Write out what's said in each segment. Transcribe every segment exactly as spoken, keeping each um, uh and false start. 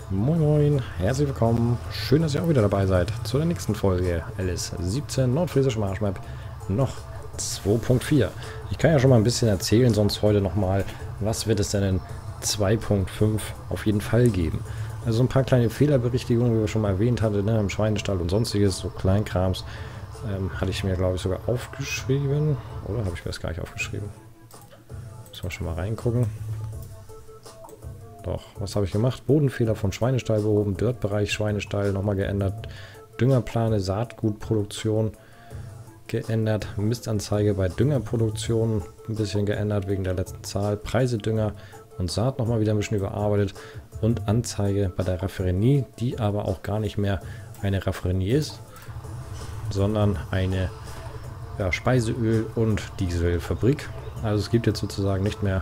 Moin Moin, herzlich willkommen. Schön, dass ihr auch wieder dabei seid zu der nächsten Folge L S siebzehn Nordfriesische Marschmap noch zwei Punkt vier. Ich kann ja schon mal ein bisschen erzählen, sonst heute nochmal, was wird es denn in zwei Punkt fünf auf jeden Fall geben. Also ein paar kleine Fehlerberichtigungen, wie wir schon mal erwähnt hatten, ne, im Schweinestall und sonstiges, so Kleinkrams, ähm, hatte ich mir, glaube ich, sogar aufgeschrieben. Oder habe ich mir das gar nicht aufgeschrieben? Müssen wir schon mal reingucken. Doch, was habe ich gemacht? Bodenfehler vom Schweinestall behoben, Dirtbereich Schweinestall nochmal geändert, Düngerplane, Saatgutproduktion geändert, Mistanzeige bei Düngerproduktion ein bisschen geändert wegen der letzten Zahl, Preise Dünger und Saat nochmal wieder ein bisschen überarbeitet und Anzeige bei der Raffinerie, die aber auch gar nicht mehr eine Raffinerie ist, sondern eine ja, Speiseöl- und Dieselfabrik. Also es gibt jetzt sozusagen nicht mehr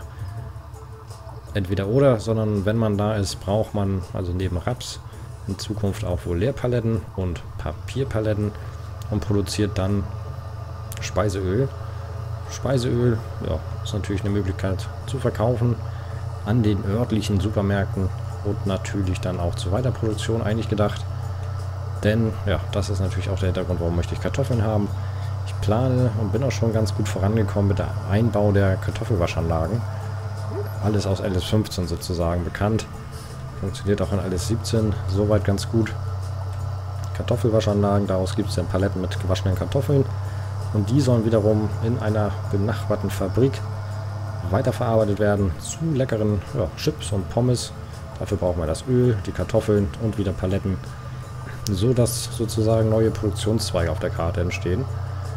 entweder oder, sondern wenn man da ist, braucht man also neben Raps in Zukunft auch wohl Leerpaletten und Papierpaletten und produziert dann Speiseöl. Speiseöl, ja, ist natürlich eine Möglichkeit zu verkaufen an den örtlichen Supermärkten und natürlich dann auch zur Weiterproduktion eigentlich gedacht. Denn, ja, das ist natürlich auch der Hintergrund, warum möchte ich Kartoffeln haben. Ich plane und bin auch schon ganz gut vorangekommen mit dem Einbau der Kartoffelwaschanlagen. Alles aus L S fünfzehn sozusagen bekannt. Funktioniert auch in L S siebzehn soweit ganz gut. Kartoffelwaschanlagen, daraus gibt es dann Paletten mit gewaschenen Kartoffeln. Und die sollen wiederum in einer benachbarten Fabrik weiterverarbeitet werden zu leckeren ja, Chips und Pommes. Dafür brauchen wir das Öl, die Kartoffeln und wieder Paletten, so dass sozusagen neue Produktionszweige auf der Karte entstehen.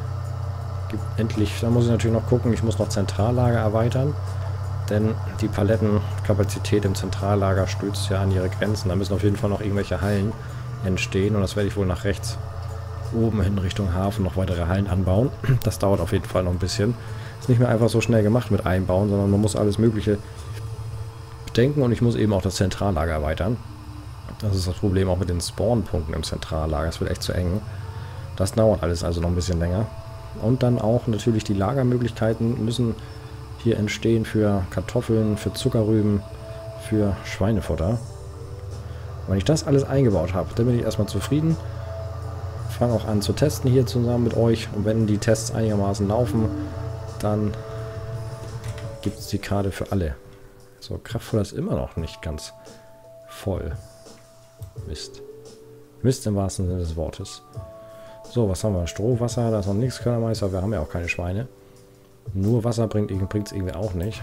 Gibt endlich, da muss ich natürlich noch gucken, ich muss noch Zentrallager erweitern. Denn die Palettenkapazität im Zentrallager stößt ja an ihre Grenzen. Da müssen auf jeden Fall noch irgendwelche Hallen entstehen. Und das werde ich wohl nach rechts oben hin Richtung Hafen noch weitere Hallen anbauen. Das dauert auf jeden Fall noch ein bisschen. Ist nicht mehr einfach so schnell gemacht mit einbauen, sondern man muss alles Mögliche bedenken. Und ich muss eben auch das Zentrallager erweitern. Das ist das Problem auch mit den Spawnpunkten im Zentrallager. Es wird echt zu eng. Das dauert alles also noch ein bisschen länger. Und dann auch natürlich die Lagermöglichkeiten müssen hier entstehen für Kartoffeln, für Zuckerrüben, für Schweinefutter. Und wenn ich das alles eingebaut habe, dann bin ich erstmal zufrieden. Fange auch an zu testen hier zusammen mit euch. Und wenn die Tests einigermaßen laufen, dann gibt es die Karte für alle. So, Kraftfutter ist immer noch nicht ganz voll. Mist. Mist im wahrsten Sinne des Wortes. So, was haben wir? Stroh, Wasser, da ist noch nichts, Körnermeister. Wir haben ja auch keine Schweine. Nur Wasser bringt es irgendwie auch nicht.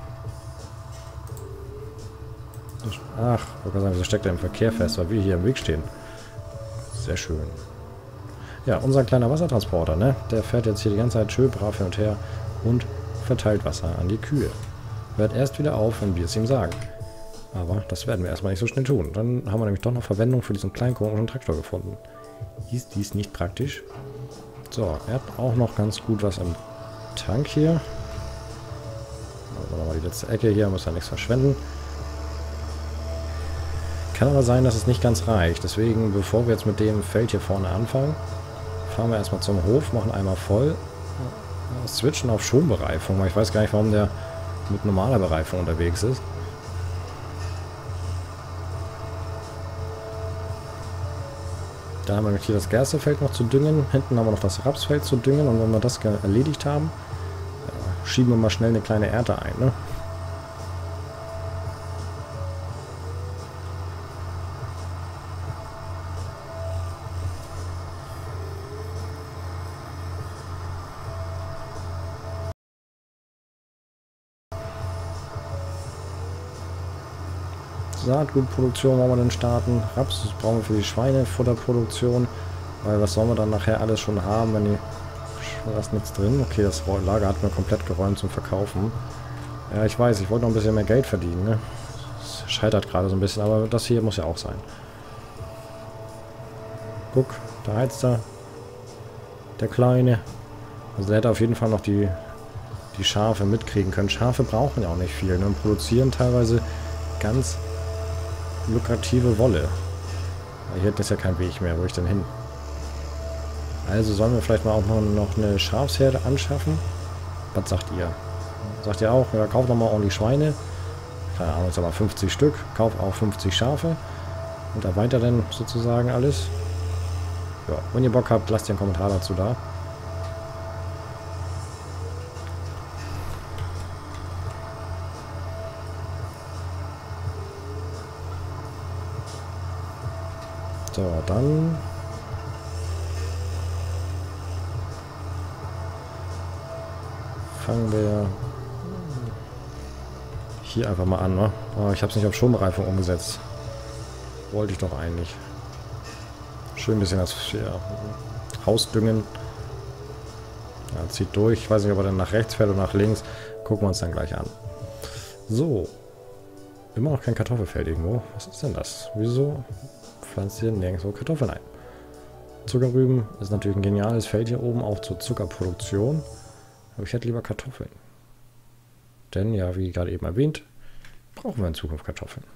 Ach, ich kann sagen, wieso steckt er im Verkehr fest, weil wir hier im Weg stehen. Sehr schön. Ja, unser kleiner Wassertransporter, ne? Der fährt jetzt hier die ganze Zeit schön brav hin und her und verteilt Wasser an die Kühe. Hört erst wieder auf, wenn wir es ihm sagen. Aber das werden wir erstmal nicht so schnell tun. Dann haben wir nämlich doch noch Verwendung für diesen kleinen komischen Traktor gefunden. Ist dies nicht praktisch? So, er hat auch noch ganz gut was im Tank hier. Also nochmal die letzte Ecke hier, muss ja nichts verschwenden. Kann aber sein, dass es nicht ganz reicht. Deswegen, bevor wir jetzt mit dem Feld hier vorne anfangen, fahren wir erstmal zum Hof, machen einmal voll, switchen auf Schonbereifung, weil ich weiß gar nicht, warum der mit normaler Bereifung unterwegs ist. Da haben wir hier das Gerstefeld noch zu düngen. Hinten haben wir noch das Rapsfeld zu düngen. Und wenn wir das erledigt haben, schieben wir mal schnell eine kleine Ernte ein. Ne? Saatgutproduktion wollen wir dann starten. Raps das brauchen wir für die Schweinefutterproduktion. Weil was sollen wir dann nachher alles schon haben, wenn die... Da ist nichts drin. Okay, das Lager hat mir komplett geräumt zum Verkaufen. Ja, ich weiß, ich wollte noch ein bisschen mehr Geld verdienen. Ne? Das scheitert gerade so ein bisschen, aber das hier muss ja auch sein. Guck, da heizt er. Der Kleine. Also der hätte auf jeden Fall noch die, die Schafe mitkriegen können. Schafe brauchen ja auch nicht viel, ne? Und produzieren teilweise ganz lukrative Wolle. Hier ist ja kein Weg mehr, wo ich denn hin? Also sollen wir vielleicht mal auch noch eine Schafsherde anschaffen? Was sagt ihr? Sagt ihr auch, ja, kauft doch mal ordentlich Schweine. Keine Ahnung, jetzt aber fünfzig Stück. Kauf auch fünfzig Schafe. Und erweitert dann sozusagen alles. Ja, wenn ihr Bock habt, lasst ihr einen Kommentar dazu da. So, dann fangen wir hier einfach mal an, ne? Oh, ich habe es nicht auf Schonbereifung umgesetzt. Wollte ich doch eigentlich. Schön ein bisschen das ja, Haus düngen. Ja, zieht durch. Ich weiß nicht, ob er dann nach rechts fährt oder nach links. Gucken wir uns dann gleich an. So. Immer noch kein Kartoffelfeld irgendwo. Was ist denn das? Wieso pflanzt ihr nirgendwo Kartoffeln ein? Zuckerrüben ist natürlich ein geniales Feld hier oben, auch zur Zuckerproduktion. Aber ich hätte lieber Kartoffeln. Denn, ja, wie gerade eben erwähnt, brauchen wir in Zukunft Kartoffeln.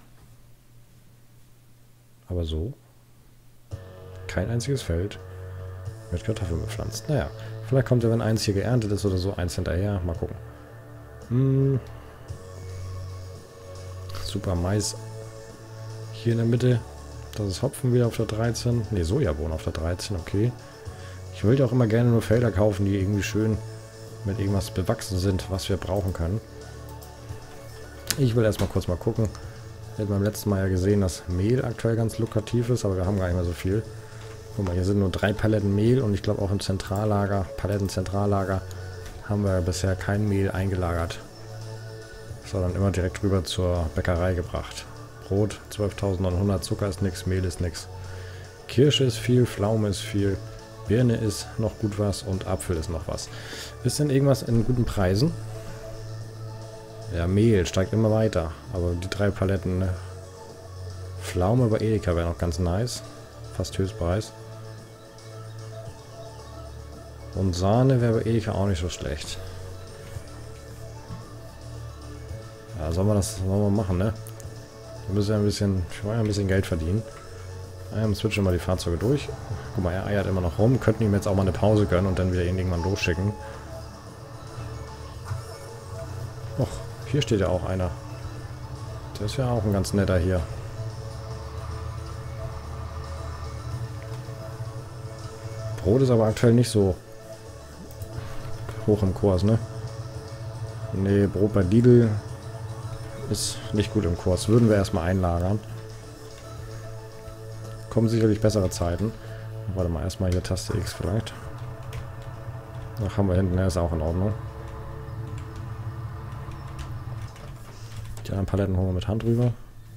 Aber so kein einziges Feld mit Kartoffeln bepflanzt. Naja, vielleicht kommt ja, wenn eins hier geerntet ist oder so, eins hinterher. Mal gucken. Hm. Super Mais. Hier in der Mitte. Das ist Hopfen wieder auf der dreizehn. Ne, Sojabohnen auf der dreizehn, okay. Ich will ja auch immer gerne nur Felder kaufen, die irgendwie schön mit irgendwas bewachsen sind, was wir brauchen können. Ich will erstmal kurz mal gucken. Wir haben beim letzten Mal ja gesehen, dass Mehl aktuell ganz lukrativ ist, aber wir haben gar nicht mehr so viel. Guck mal, hier sind nur drei Paletten Mehl und ich glaube auch im Zentrallager, Paletten-Zentrallager, haben wir bisher kein Mehl eingelagert. Sondern immer direkt rüber zur Bäckerei gebracht. Brot zwölftausendneunhundert, Zucker ist nix, Mehl ist nix. Kirsche ist viel, Pflaume ist viel, Birne ist noch gut was und Apfel ist noch was. Ist denn irgendwas in guten Preisen? Ja, Mehl steigt immer weiter, aber die drei Paletten, ne? Pflaume bei Edeka wäre noch ganz nice. Fast Höchstpreis. Und Sahne wäre bei Edeka auch nicht so schlecht. Ja, sollen wir das sollen wir machen, ne? Wir müssen ja ein bisschen, ich wollte ja ein bisschen Geld verdienen. Ja, switchen wir die Fahrzeuge durch. Guck mal, er eiert immer noch rum. Könnten ihm jetzt auch mal eine Pause gönnen und dann wieder ihn irgendwann losschicken. Och, hier steht ja auch einer. Der ist ja auch ein ganz netter hier. Brot ist aber aktuell nicht so hoch im Kurs, ne? Ne, Brot bei Lidl ist nicht gut im Kurs. Würden wir erstmal einlagern. Kommen sicherlich bessere Zeiten. Warte mal, erstmal hier Taste X vielleicht. Ach, haben wir hinten, der ist auch in Ordnung. Die anderen Paletten holen wir mit Hand rüber.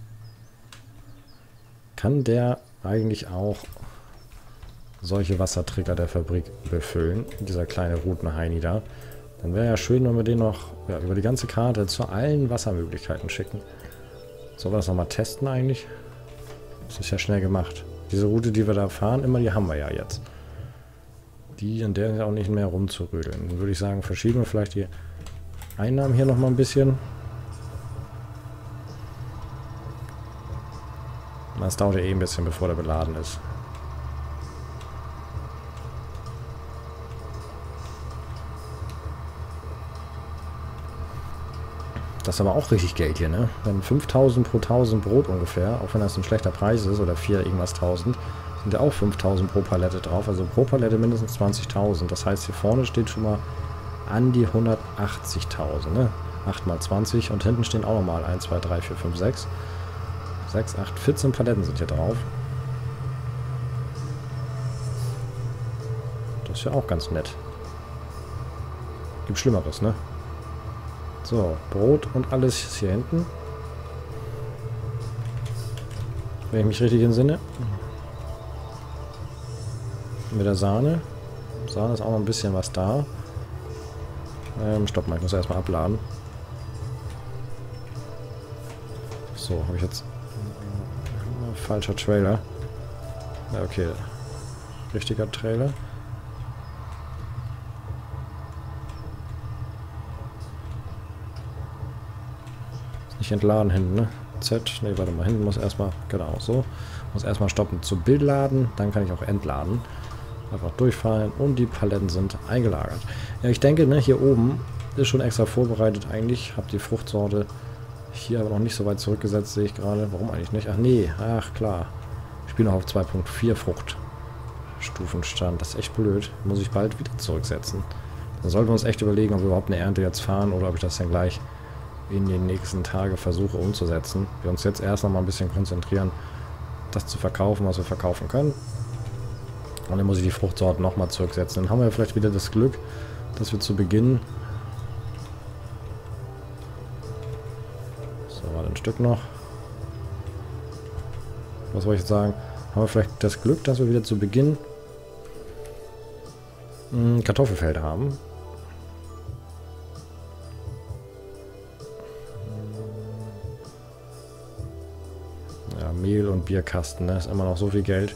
Kann der eigentlich auch solche Wasserträger der Fabrik befüllen? Dieser kleine Rutenheini da. Dann wäre ja schön, wenn wir den noch ja, über die ganze Karte zu allen Wassermöglichkeiten schicken. Sollen wir das nochmal testen eigentlich? Das ist ja schnell gemacht. Diese Route, die wir da fahren, immer die haben wir ja jetzt. Die, in der ist auch nicht mehr rumzurödeln. Dann würde ich sagen, verschieben wir vielleicht die Einnahmen hier nochmal ein bisschen. Das dauert ja eh ein bisschen, bevor der beladen ist. Das ist aber auch richtig Geld hier, ne? Wenn fünftausend pro tausend Brot ungefähr, auch wenn das ein schlechter Preis ist, oder vier irgendwas tausend, sind ja auch fünftausend pro Palette drauf. Also pro Palette mindestens zwanzigtausend. Das heißt, hier vorne steht schon mal an die hundertachtzigtausend, ne? acht mal zwanzig und hinten stehen auch nochmal eins, zwei, drei, vier, fünf, sechs. sechs, acht, vierzehn Paletten sind hier drauf. Das ist ja auch ganz nett. Gibt Schlimmeres, ne? So, Brot und alles ist hier hinten. Wenn ich mich richtig entsinne. Mit der Sahne. Sahne ist auch noch ein bisschen was da. Ähm, stopp mal, ich muss erstmal abladen. So, habe ich jetzt... Falscher Trailer. Ja, okay. Richtiger Trailer. Nicht entladen hinten, ne? Z, ne, warte mal, hinten muss erstmal, genau, so. Muss erstmal stoppen zu Bild laden, dann kann ich auch entladen. Einfach durchfallen und die Paletten sind eingelagert. Ja, ich denke, ne, hier oben ist schon extra vorbereitet eigentlich. Hab die Fruchtsorte hier aber noch nicht so weit zurückgesetzt, sehe ich gerade. Warum eigentlich nicht? Ach nee, ach klar. Ich bin noch auf zwei Punkt vier Fruchtstufenstand. Das ist echt blöd. Muss ich bald wieder zurücksetzen. Dann sollten wir uns echt überlegen, ob wir überhaupt eine Ernte jetzt fahren oder ob ich das dann gleich in den nächsten Tagen versuche umzusetzen. Wir uns jetzt erst noch mal ein bisschen konzentrieren, das zu verkaufen, was wir verkaufen können. Und dann muss ich die Fruchtsorten nochmal zurücksetzen. Dann haben wir vielleicht wieder das Glück, dass wir zu Beginn... So, mal ein Stück noch. Was wollte ich jetzt sagen? Haben wir vielleicht das Glück, dass wir wieder zu Beginn ein Kartoffelfeld haben. Ja, Mehl und Bierkasten, ne? Ist immer noch so viel Geld.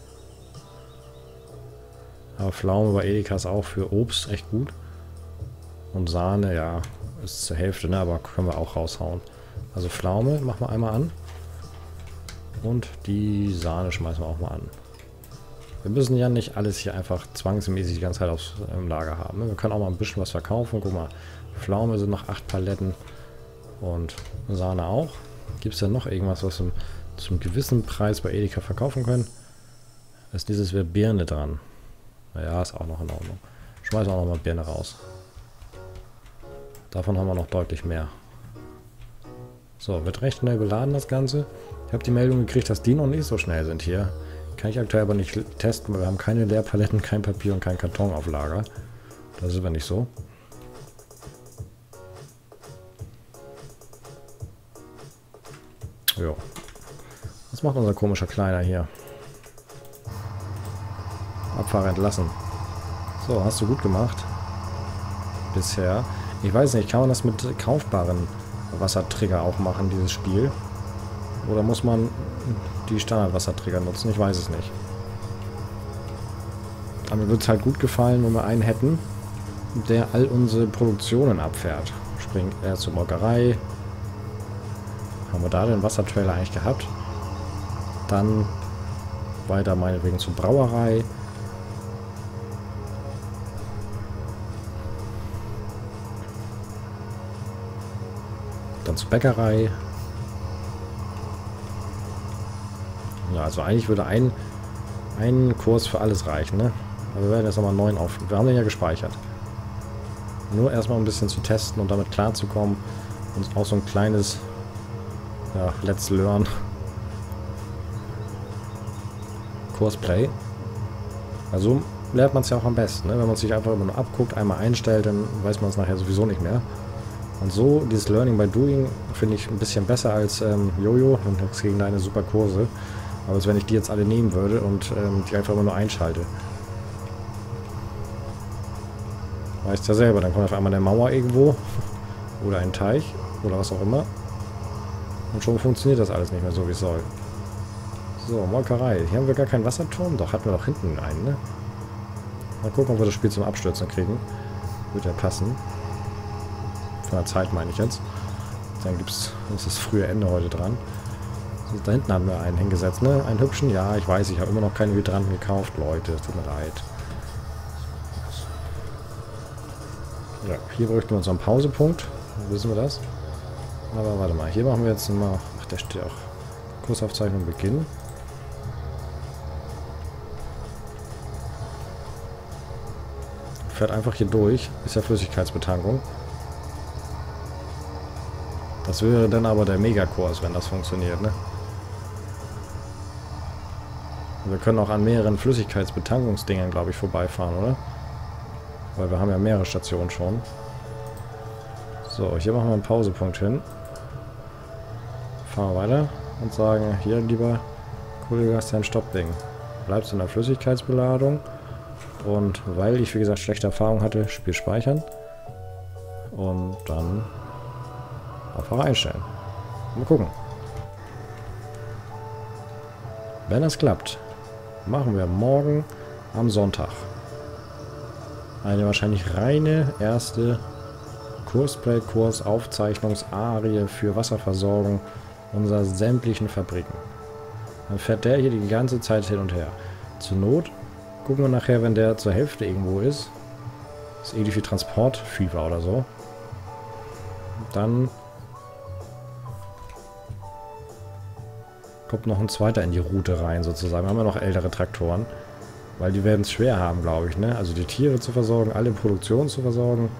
Aber Pflaume bei Edeka ist auch für Obst echt gut. Und Sahne, ja, ist zur Hälfte, ne? Aber können wir auch raushauen. Also Pflaume machen wir einmal an. Und die Sahne schmeißen wir auch mal an. Wir müssen ja nicht alles hier einfach zwangsmäßig die ganze Zeit aufs, im Lager haben. Wir können auch mal ein bisschen was verkaufen. Guck mal, Pflaume sind noch acht Paletten. Und Sahne auch. Gibt es denn noch irgendwas, was wir zum gewissen Preis bei Edeka verkaufen können? Als dieses wäre Birne dran. Naja, ist auch noch in Ordnung. Schmeißen wir auch noch mal Birne raus. Davon haben wir noch deutlich mehr. So, wird recht schnell beladen das Ganze. Ich habe die Meldung gekriegt, dass die noch nicht so schnell sind hier. Kann ich aktuell aber nicht testen, weil wir haben keine Leerpaletten, kein Papier und kein Karton auf Lager. Das ist aber nicht so. Jo. Was macht unser komischer Kleiner hier? Abfahrer entlassen. So, hast du gut gemacht. Bisher. Ich weiß nicht, kann man das mit kaufbaren Wassertrigger auch machen, dieses Spiel? Oder muss man die Standardwasserträger nutzen? Ich weiß es nicht. Aber mir würde es halt gut gefallen, wenn wir einen hätten, der all unsere Produktionen abfährt. Sprich, erst zur Molkerei. Haben wir da den Wassertrailer eigentlich gehabt? Dann weiter meinetwegen zur Brauerei. Dann zur Bäckerei. Ja, also eigentlich würde ein, ein Kurs für alles reichen, ne? Aber wir werden jetzt nochmal einen neuen auf. Wir haben den ja gespeichert. Nur erstmal ein bisschen zu testen und damit klarzukommen. Und auch so ein kleines, ja, Let's Learn Kursplay. Also lernt man es ja auch am besten, ne? Wenn man sich einfach immer nur abguckt, einmal einstellt, dann weiß man es nachher sowieso nicht mehr. Und so, dieses Learning by Doing finde ich ein bisschen besser als ähm, Jojo und nichts gegen deine super Kurse. Aber als wenn ich die jetzt alle nehmen würde und ähm, die einfach immer nur einschalte. Weißt ja selber, dann kommt auf einmal eine Mauer irgendwo oder ein Teich oder was auch immer. Und schon funktioniert das alles nicht mehr so, wie es soll. So, Molkerei. Hier haben wir gar keinen Wasserturm. Doch, hatten wir doch hinten einen, ne? Mal gucken, ob wir das Spiel zum Abstürzen kriegen. Wird ja passen. Von der Zeit meine ich jetzt. Dann gibt es das frühe Ende heute dran. So, da hinten haben wir einen hingesetzt, ne? Einen hübschen. Ja, ich weiß, ich habe immer noch keine Hydranten gekauft, Leute. Tut mir leid. Ja, hier bräuchten wir unseren Pausepunkt. Wissen wir das? Aber warte mal, hier machen wir jetzt mal... Ach, der steht auch. Kursaufzeichnung beginnen. Fährt einfach hier durch. Ist ja Flüssigkeitsbetankung. Das wäre dann aber der Megakurs, wenn das funktioniert, ne? Wir können auch an mehreren Flüssigkeitsbetankungsdingern, glaube ich, vorbeifahren, oder? Weil wir haben ja mehrere Stationen schon. So, hier machen wir einen Pausepunkt hin. Fahren wir weiter und sagen, hier, lieber Kollege, hast du ein Stoppding. Bleibst in der Flüssigkeitsbeladung. Und weil ich, wie gesagt, schlechte Erfahrung hatte, Spiel speichern. Und dann Fahrer einstellen. Mal gucken. Wenn das klappt, machen wir morgen am Sonntag eine wahrscheinlich reine erste Kursplay-Kurs Aufzeichnungsarie für Wasserversorgung unserer sämtlichen Fabriken. Dann fährt der hier die ganze Zeit hin und her. Zur Not gucken wir nachher, wenn der zur Hälfte irgendwo ist. Das ist irgendwie viel Transportfieber oder so. Dann kommt noch ein zweiter in die Route rein sozusagen. Wir haben ja noch ältere Traktoren. Weil die werden es schwer haben, glaube ich, ne? Also die Tiere zu versorgen, alle Produktion zu versorgen.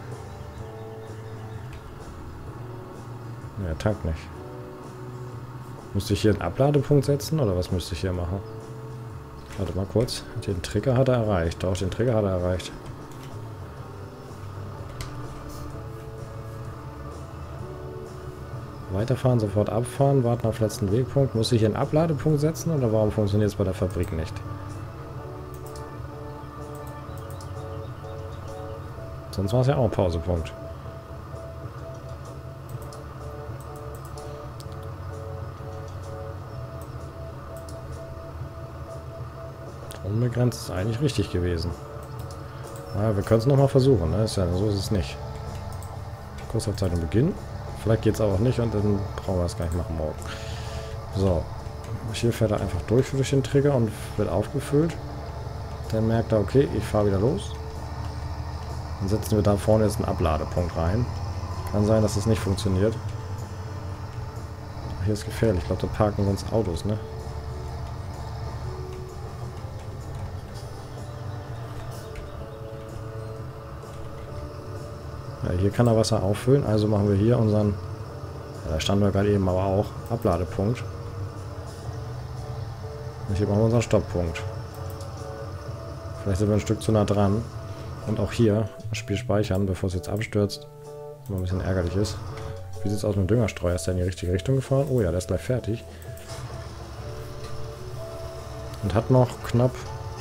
Ne, er tankt nicht. Müsste ich hier einen Abladepunkt setzen oder was müsste ich hier machen? Warte mal kurz. Den Trigger hat er erreicht. Doch, den Trigger hat er erreicht. Weiterfahren, sofort abfahren, warten auf letzten Wegpunkt. Muss ich hier einen Abladepunkt setzen oder warum funktioniert es bei der Fabrik nicht? Sonst war es ja auch ein Pausepunkt. Unbegrenzt ist eigentlich richtig gewesen. Ja, wir können es nochmal versuchen, ne? Ist ja, so ist es nicht. Kursaufzeichnung beginnen. Vielleicht geht es auch nicht und dann brauchen wir es gar nicht machen morgen. So. Hier fährt er einfach durch durch den Trigger und wird aufgefüllt. Dann merkt er, okay, ich fahre wieder los. Dann setzen wir da vorne jetzt einen Abladepunkt rein. Kann sein, dass das nicht funktioniert. Hier ist gefährlich. Ich glaube, da parken sonst Autos, ne? Ja, hier kann er Wasser auffüllen. Also machen wir hier unseren... Ja, da standen wir gerade eben aber auch. Abladepunkt. Und hier machen wir unseren Stopppunkt. Vielleicht sind wir ein Stück zu nah dran. Und auch hier das Spiel speichern, bevor es jetzt abstürzt. Was ein bisschen ärgerlich ist. Wie sieht es aus mit dem Düngerstreuer? Ist der in die richtige Richtung gefahren? Oh ja, der ist gleich fertig. Und hat noch knapp...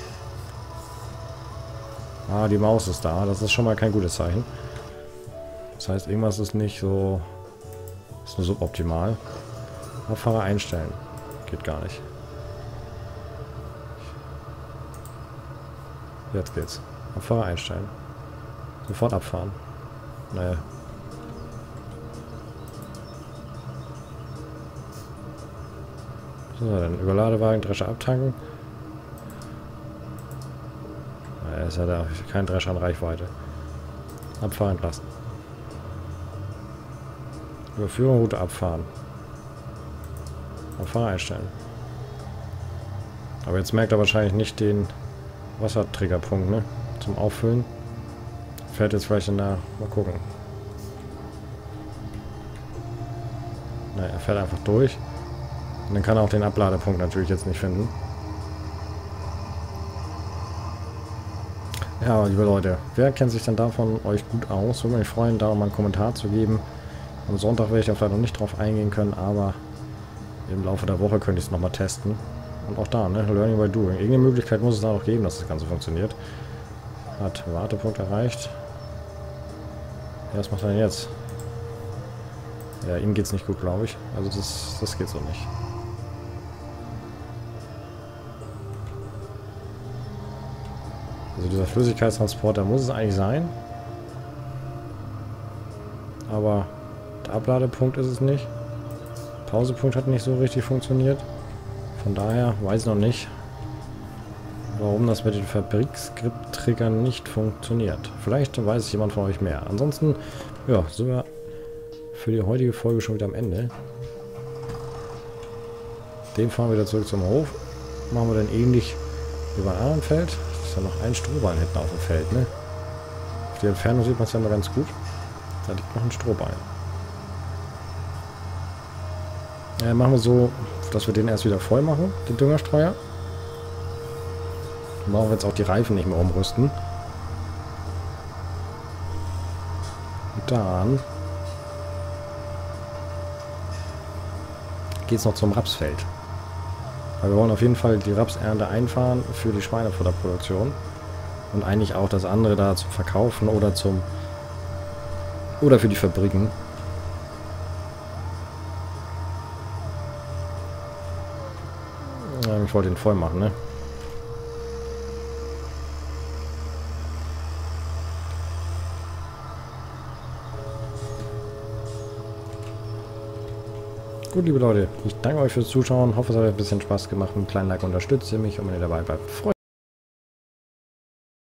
Ah, die Maus ist da. Das ist schon mal kein gutes Zeichen. Das heißt, irgendwas ist nicht so... Ist nur suboptimal. Abfahrer einstellen. Geht gar nicht. Jetzt geht's. Abfahrer einstellen. Sofort abfahren. Naja. So, dann Überladewagen, Drescher abtanken. Naja, ist ja da kein Drescher an Reichweite. Abfahren lassen. Überführung, Route abfahren. Abfahrer einstellen. Aber jetzt merkt er wahrscheinlich nicht den Wassertriggerpunkt, ne? Zum Auffüllen. Fährt jetzt vielleicht in der... Mal gucken. Naja, er fährt einfach durch. Und dann kann er auch den Abladepunkt natürlich jetzt nicht finden. Ja, liebe Leute, wer kennt sich denn davon euch gut aus? Würde mich freuen, da mal einen Kommentar zu geben. Am Sonntag werde ich da vielleicht noch nicht drauf eingehen können, aber im Laufe der Woche könnte ich es nochmal testen. Und auch da, ne? Learning by doing. Irgendeine Möglichkeit muss es da noch geben, dass das Ganze funktioniert. Hat Wartepunkt erreicht. Ja, was macht er denn jetzt? Ja, ihm geht's nicht gut, glaube ich. Also das, das geht so nicht. Also dieser Flüssigkeitstransporter muss es eigentlich sein. Aber der Abladepunkt ist es nicht. Pausepunkt hat nicht so richtig funktioniert. Von daher weiß ich noch nicht, warum das mit den Fabrikskript-Triggern nicht funktioniert. Vielleicht weiß jemand von euch mehr. Ansonsten, ja, sind wir für die heutige Folge schon wieder am Ende. Den fahren wir wieder zurück zum Hof. Machen wir dann ähnlich wie beim anderen Feld. Das ist ja noch ein Strohballen hinten auf dem Feld, ne? Auf die Entfernung sieht man es ja mal ganz gut. Da liegt noch ein Strohballen. Ja, machen wir so, dass wir den erst wieder voll machen, den Düngerstreuer. Dann brauchen wir jetzt auch die Reifen nicht mehr umrüsten. Und dann geht es noch zum Rapsfeld. Weil wir wollen auf jeden Fall die Rapsernte einfahren für die Schweinefutterproduktion. Und eigentlich auch das andere da zum Verkaufen oder zum oder für die Fabriken. Ich wollte ihn voll machen, ne? Gut, liebe Leute, ich danke euch fürs Zuschauen. Hoffe, es hat euch ein bisschen Spaß gemacht. Mit einem kleinen Like unterstützt ihr mich und wenn ihr dabei bleibt, freut mich.